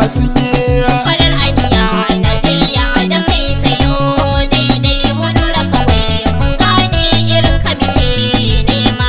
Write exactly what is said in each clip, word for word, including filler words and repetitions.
sun yi. Farar aniya Najeriya da kai sayo daidai mu nura kawai mun gane irin ka muke nema.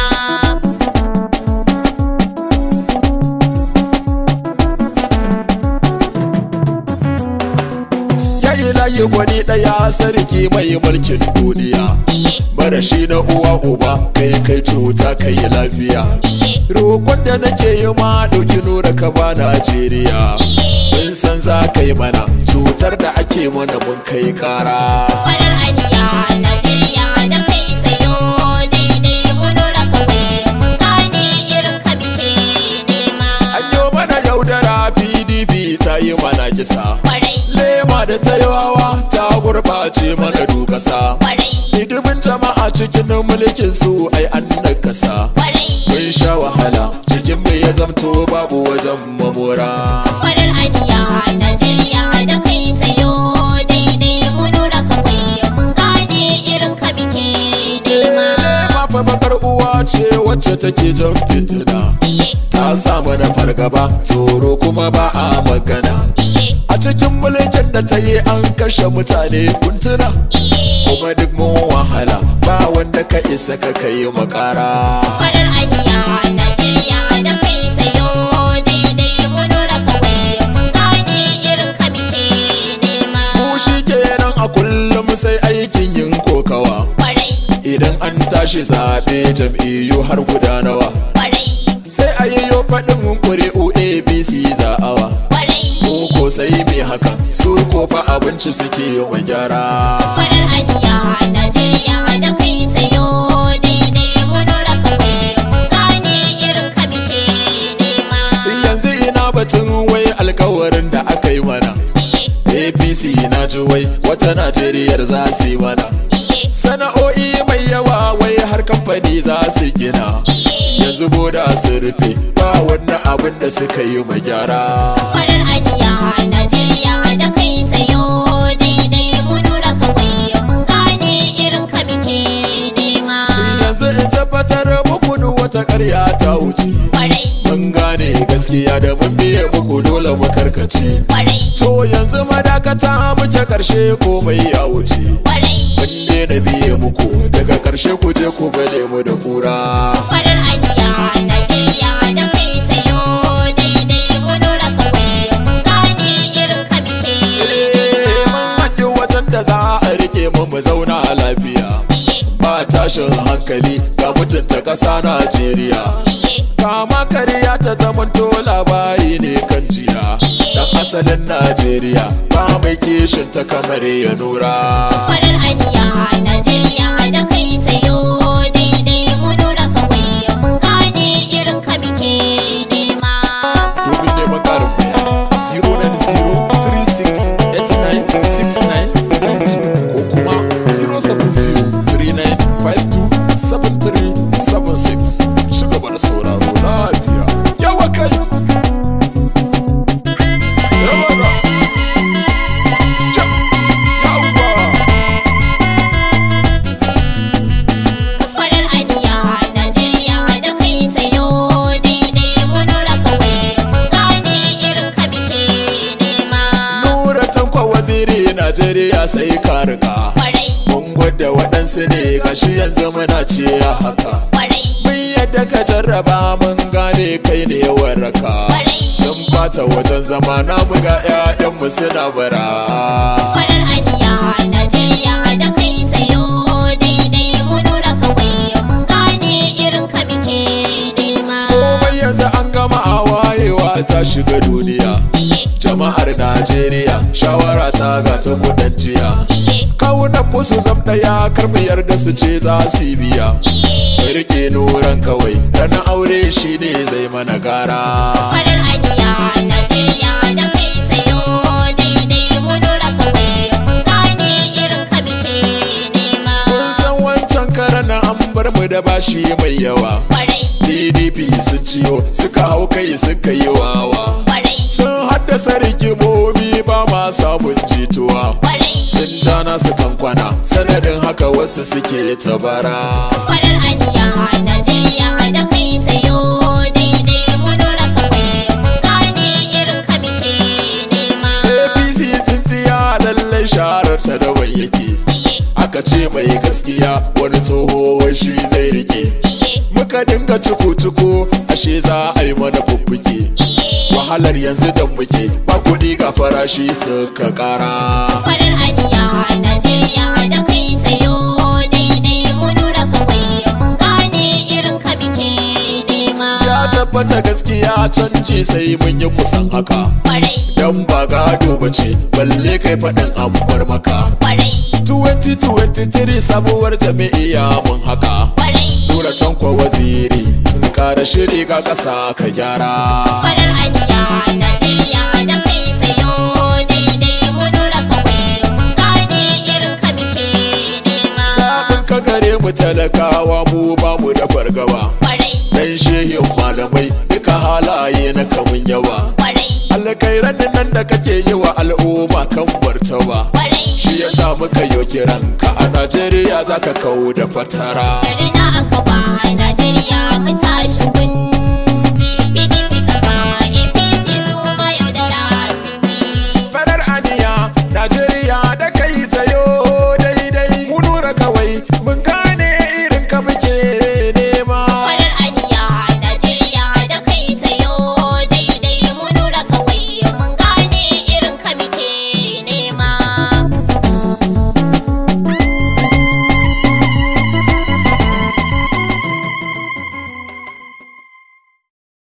Ya ilahi gwani ɗaya sarki mai mulkin duniya. Bara shi na uwa uba kai kai cuta kai lafiya. Roƙon da nake yi ma ɗauki nura ka ba Najeriya. Mun san za ka yi mana cutar da ake mana mun kai ƙara. Farar aniya Najeriya da kai sayo daidai mu nura kawai mun gane irin ka muke nema. An yi mana yaudara P D P ta yi mana kisa. Lema da ta yi hawa ta gurɓace mana dukasa. Hidimin jama'a cikin mulkin su ai an nakasa. Mun sha wahala cikin mu ya zamto babu wajen mamora. Farar aniya Najeriya da kai sayo daidai mu nura kawai mun gane irin ka muke nema. Lema fa bakar uwa ce wacce take jan fitina. Ta sa mana fargaba tsoro kuma ba a magana. A cikin mulkin da ta yi an kashe mutane kuntuna. Kuma duk mun wahala ba wanda ka isa ka kai makara. Farar aniya Najeriya da kai sayo daidai mu nura kawai mun gane irin ka muke nema. Mu shi kenan a kullum sai aikin yin kokawa. Idan an tashi zaɓe jam'iyyu har guda nawa. Sai a yi yo faɗin ƙuri'u A B C za'awa. Mu ko sai mai haka su ko fa abinci suke yi wa gyara. Farar aniya Najeriya da kai sayo daidai mu nura kawai mun gane irin ka muke nema. Yanzu ina batun wai alkawarin da aka yi mana. A P C na ji wai wata Najeriyar za su yi mana. Sana'o'i mai yawa wai har kamfani za su gina. Yanzu boda su rufe ba wannan abin da suka yi ma gyara. Farar aniya Najeriya da kai sayo daidai mu nura kawai mun gane irin ka muke nema. Yanzu in tabbatar muku duk wata ƙarya ta wuce. Mun gane gaskiya da mun biye muku dole mu karkace. To yanzu madakata muke karshe komai ya wuce. Mun daina biye muku daga karshe ku je ku bale mu da kura. Farar aniya Najeriya da kai sayo daidai mu nura kawai mun gane irin ka muke nema. Mun haƙi wajen da za a rike mu mu zauna lafiya. Ba tashin hankali ga mutunta ƙasa Najeriya. Kama karya ta zamanto labari ne kan jiya. Dan asalin Najeriya ba mai kishin ta kamar ya nura. Farar aniya Najeriya da kai sayo daidai mu nura kawai mun gane irin ka muke nema. Domin neman ƙarin bayani zero nine zero three six eight nine six nine nine two ko kuma zero seven zero three nine five two seven three seven six. Ci gaba da sauraro lafiya. Yawa kai! Yawa ga! Skip! Yawa! Farar aniya Najeriya da kai sayo daidai mu nura kawai mun gane irin ka muke nema. Nura Tanko waziri Najeriya sai ka riga. Mun gwada waɗansu ne gashi yanzu muna ce haka. Mun yadda ka jarraba mun gane kai ne yawan raka. Sun bata wajen zama na buga 'ya'yanmu suna bara. Farar aniya Najeriya da kai sayo daidai mu nura kawai mun gane irin ka muke nema. Komai yanzu an gama a wayewa ta shiga duniya. Jama'ar Najeriya shawara ta ga ta kudan jiya. Kawunan musu zam ɗaya kar mu yarda su ce za su biya. Rike nuran kawai ranar aure shi ne zai mana gara. Farar aniya Najeriya da kai sayo daidai mu nura kawai mun gane irin ka muke nema. Kun san wancan karan an bar mu da bashi mai yawa. P D P sun ciyo suka hau kai suka yi wawa. Sun haddasa rigimomi ba ma samun jituwa. Sun ja nasu kankwana sanadin haka wasu suke tabara. Farar aniya Najeriya da kai sayo daidai mu nura kawai mun gane irin ka muke ce mai gaskiya wani tsoho wai shi zai rike. Muka dinga cuku-cuku ashe za a yi mana fuffuke. Wahalar yanzu da muke ba kuɗi ga farashi suka ƙara. Farar aniya a Najeriya da kai sayo daidai mu nura kawai mun gane irin ka muke nema. Ya tabbata gaskiya canji sai mun yi kusan haka. Kwarai. Dan ba gado bace balle kai faɗin an bar maka. Kwarai. twenty twenty-three sabuwar jami'a mun haka. Kwarai. Nura Tanko waziri kara shiri ga ƙasa ka gyara. Farar aniya a Najeriya da kai sayo daidai mu nura kawai mun gane irin ka muke nema. Sabon ka gare mu talakawa mu ba mu da fargaba. Kwarai. Dan shehin malamai duka halaye na kamun yawa. Kwarai. Alkairan nan da kake yi wa al'umma kan martaba. Kwarai. Shi ya sa muka yi kiran ka a Najeriya zaka kawo da fatara. Gari na aka ba Najeriya mu tashi gun